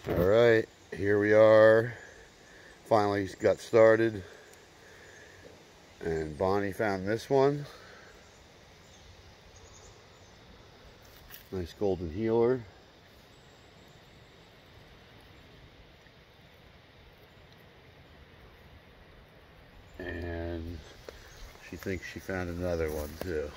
All right, here we are. Finally got started, and Bonnie found this one. Nice golden heeler. And she thinks she found another one too.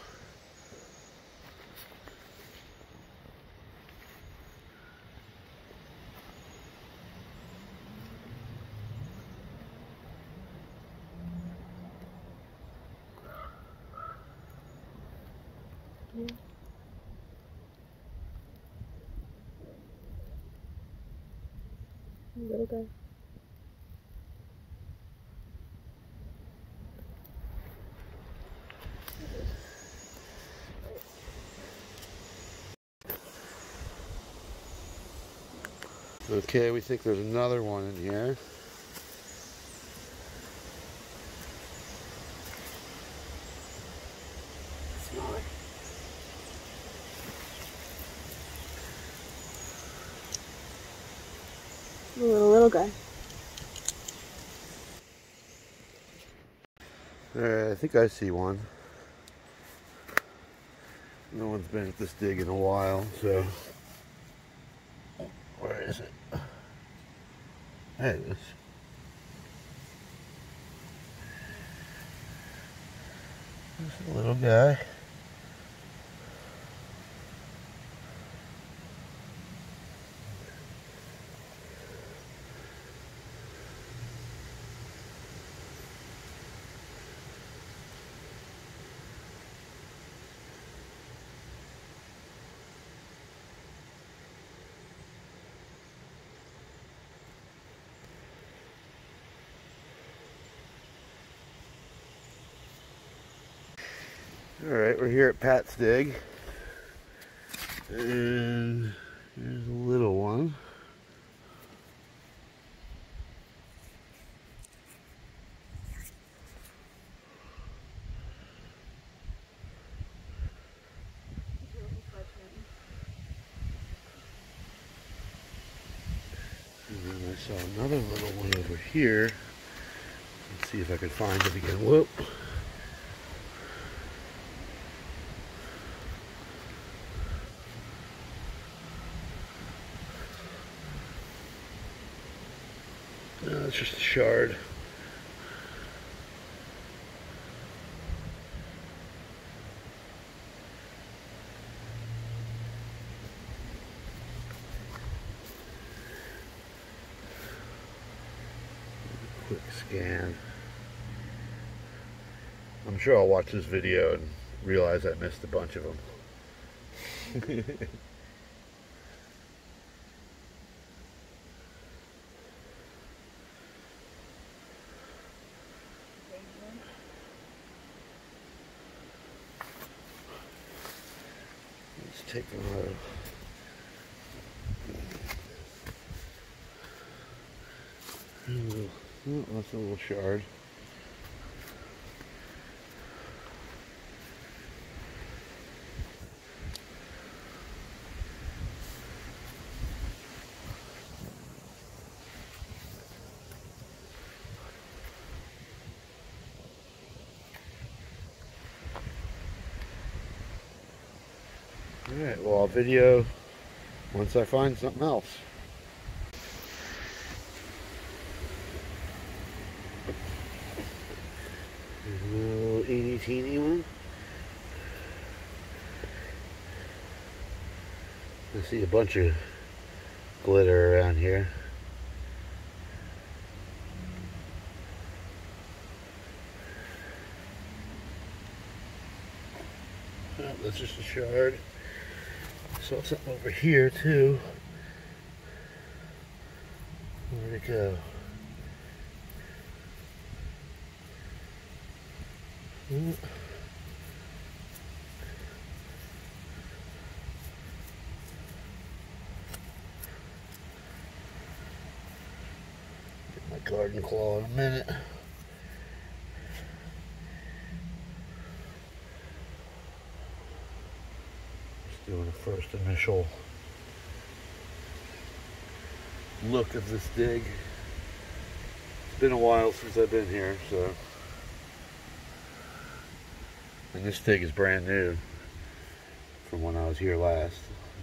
Little guy. Okay, we think there's another one in here. Smaller. Little guy. Alright, I think I see one. No one's been at this dig in a while, so. Where is it? There it is. There's a little guy. Alright, we're here at Pat's Dig. And there's a little one. And then I saw another little one over here. Let's see if I can find it again. Whoop. No, it's just a shard. Quick scan. I'm sure I'll watch this video and realize I missed a bunch of them. Let's take them out. Oh, that's a little shard. Alright, well, I'll video once I find something else. There's a little teeny teeny one. I see a bunch of glitter around here. Oh, that's just a shard. Saw something over here too. Where'd it go? Get my garden claw in a minute. Just doing a first initial look of this dig. It's been a while since I've been here, so. And this dig is brand new from when I was here last.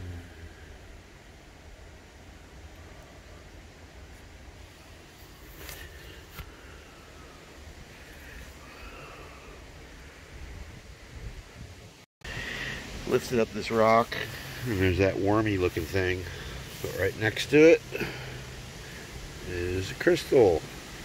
Lifted up this rock, and there's that wormy looking thing. But right next to it is a crystal.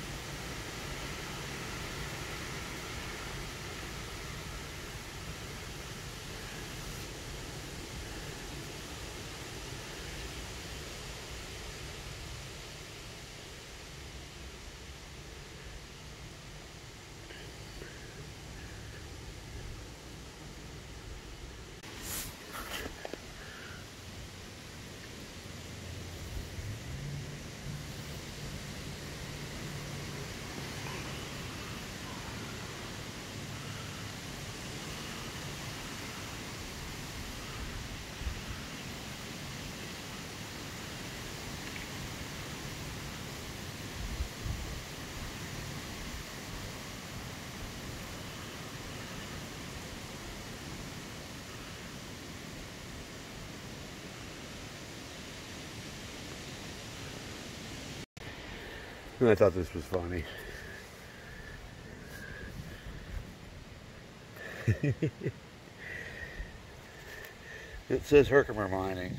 And I thought this was funny. It says Herkimer mining.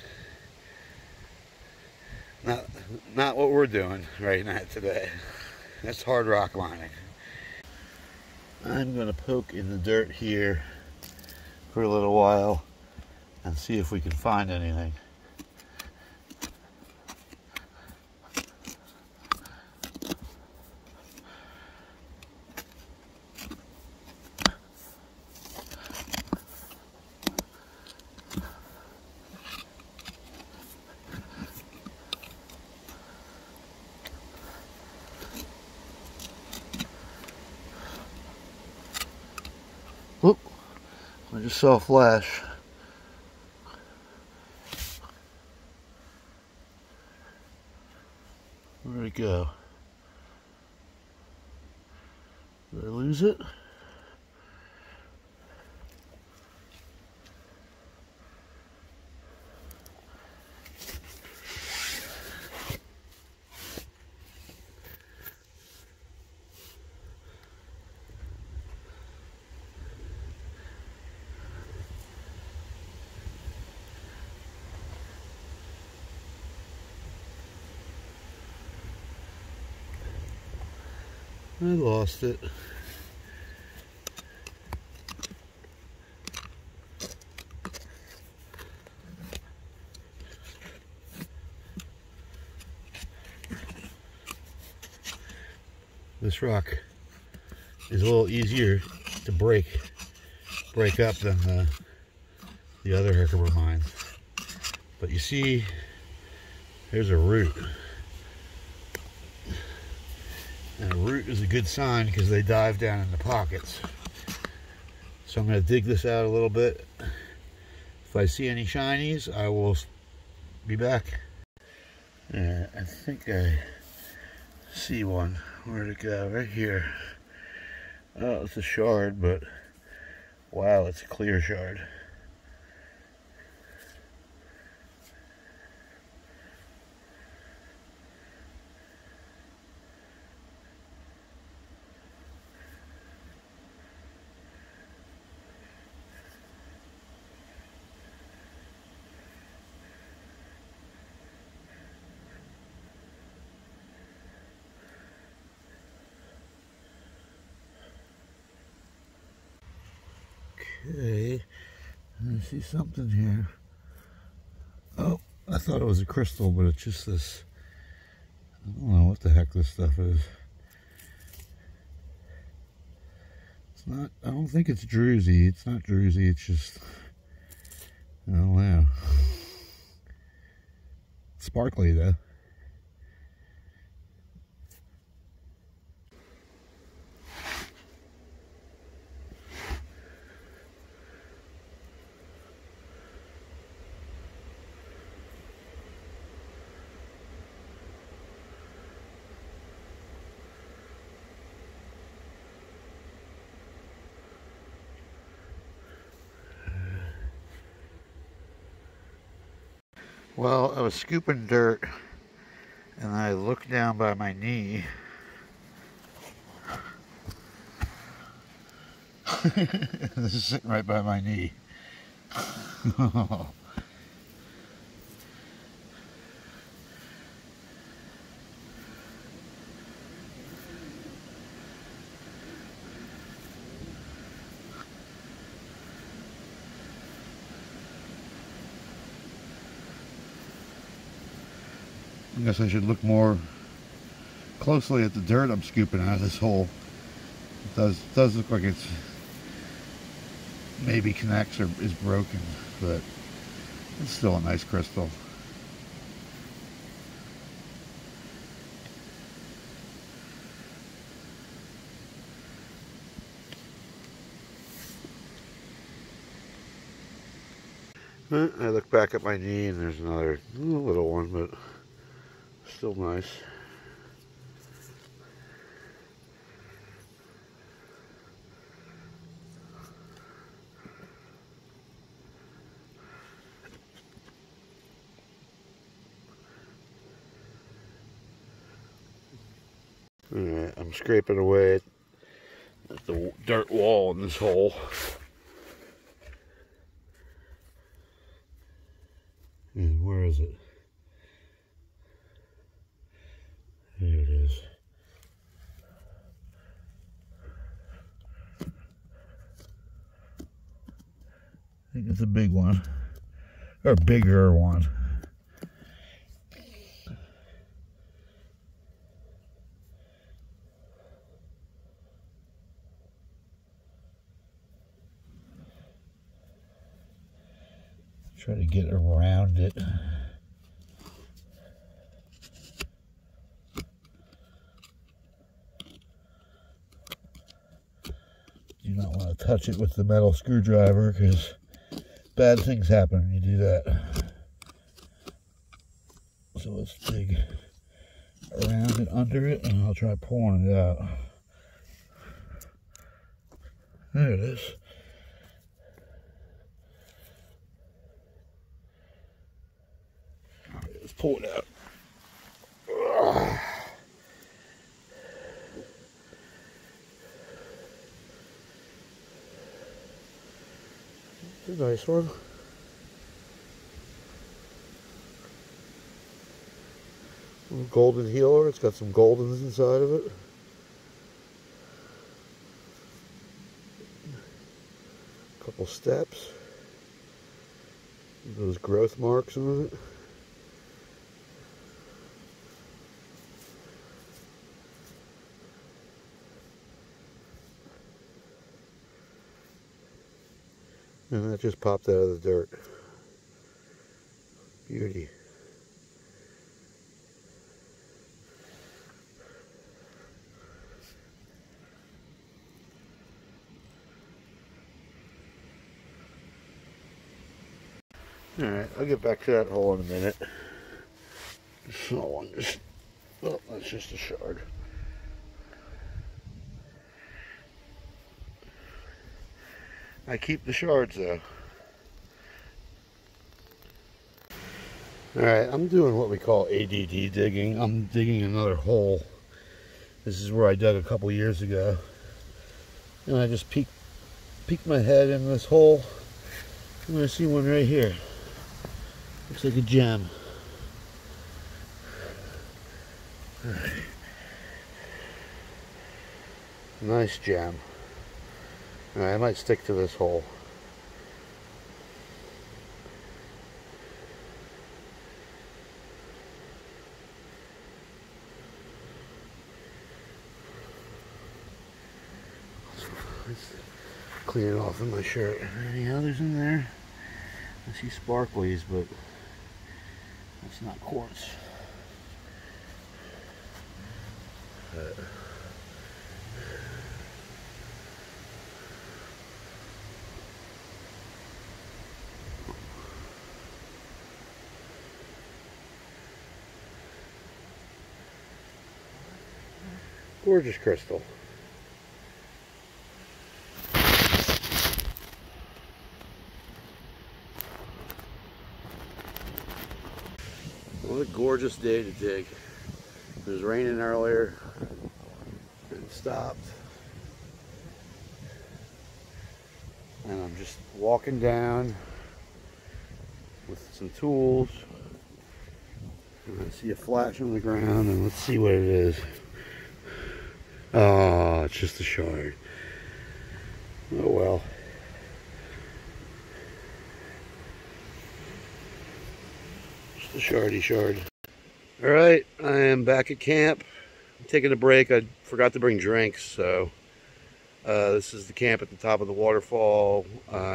Not what we're doing right now today. That's hard rock mining. I'm going to poke in the dirt here for a little while and see if we can find anything. Whoop, I just saw a flash. Where'd it go? Did I lose it? I lost it. This rock is a little easier to break up than the other Herkimer mines. But you see, there's a root. And a root is a good sign because they dive down in the pockets. So I'm going to dig this out a little bit. If I see any shinies, I will be back. Yeah, I think I see one. Where'd it go? Right here. Oh, it's a shard, but wow, it's a clear shard. Okay, I see something here. Oh, I thought it was a crystal, but it's just this. I don't know what the heck this stuff is. It's not, I don't think it's druzy. It's not druzy, it's just, I don't know. It's sparkly though. Well, I was scooping dirt and I looked down by my knee. This is sitting right by my knee. I guess I should look more closely at the dirt I'm scooping out of this hole. It does look like it's maybe connects or is broken, but it's still a nice crystal. I look back at my knee and there's another little one, but still nice. Alright, I'm scraping away at the dirt wall in this hole. And where is it? There it is. I think it's a big one, or bigger one. Try to get around it. Do not want to touch it with the metal screwdriver because bad things happen when you do that. So let's dig around it, under it, and I'll try pulling it out. There it is. Let's pull it out. It's a nice one. Golden healer. It's got some goldens inside of it. A couple steps. Those growth marks on it. And that just popped out of the dirt. Beauty. Alright, I'll get back to that hole in a minute. Small one, oh, that's just a shard. I keep the shards though. Alright, I'm doing what we call ADD digging. I'm digging another hole. This is where I dug a couple years ago. And I just peeked my head in this hole. And I see one right here. Looks like a gem. Alright. Nice gem. Alright, I might stick to this hole. Let's clean it off in my shirt. Any others in there? I see sparklies, but that's not quartz. Gorgeous crystal. a gorgeous day to dig. It was raining earlier and it stopped. And I'm just walking down with some tools. And I see a flash on the ground, and let's see what it is. Oh, it's just a shard. Oh well. Just a shardy shard. Alright, I am back at camp. I'm taking a break. I forgot to bring drinks, so this is the camp at the top of the waterfall.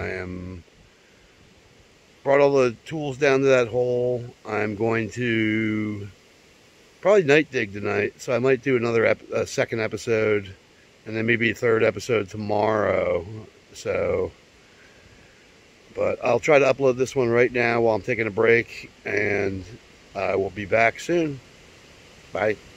Brought all the tools down to that hole. I'm going to probably night dig tonight, so I might do another second episode, and then maybe a third episode tomorrow. So, but I'll try to upload this one right now while I'm taking a break, and I will be back soon. Bye.